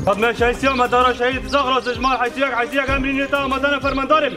طب ماشي هيسيا ما دارا شهيد زغرس جمال حيسياك امرين يتا ما دانا فرماندارم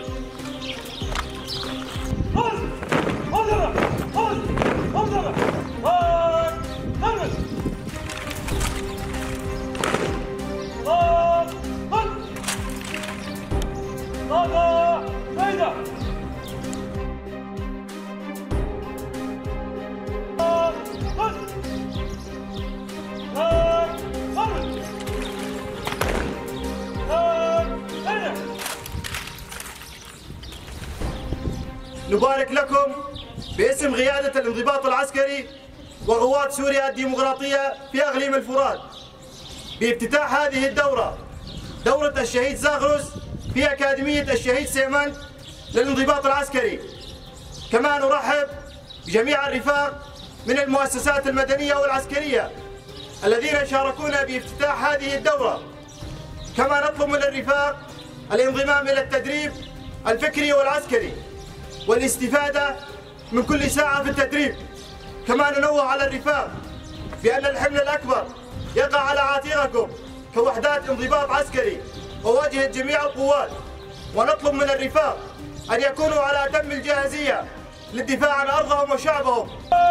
نبارك لكم باسم قيادة الانضباط العسكري وقوات سوريا الديمقراطية في أقليم الفرات بافتتاح هذه الدورة، دورة الشهيد زاغروس في أكاديمية الشهيد سيمان للانضباط العسكري. كما نرحب بجميع الرفاق من المؤسسات المدنية والعسكرية الذين شاركونا بافتتاح هذه الدورة. كما نطلب من الرفاق الانضمام إلى التدريب الفكري والعسكري والاستفادة من كل ساعة في التدريب. كما ننوه على الرفاق بأن الحمل الأكبر يقع على عاتقكم كوحدات انضباط عسكري وواجهة جميع القوات، ونطلب من الرفاق أن يكونوا على أتم الجاهزية للدفاع عن أرضهم وشعبهم.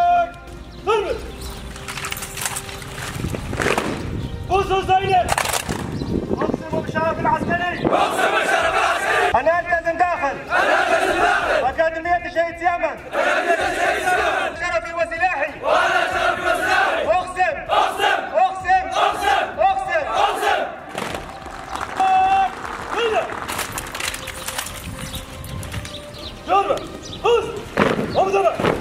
قوسوا زينب اقسموا بالشرف العسكري أنا ألتزم داخل أكاديمية الشهيد سيامن شرفي وسلاحي أقسم شرف